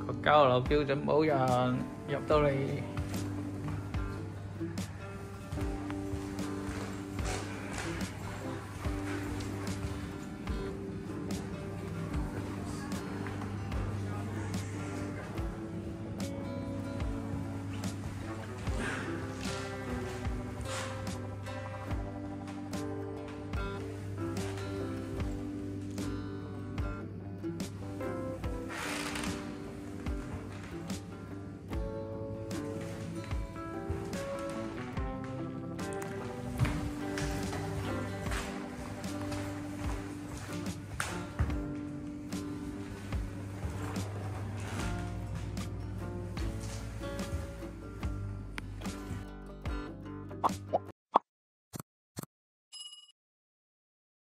個交流標準冇人入到嚟。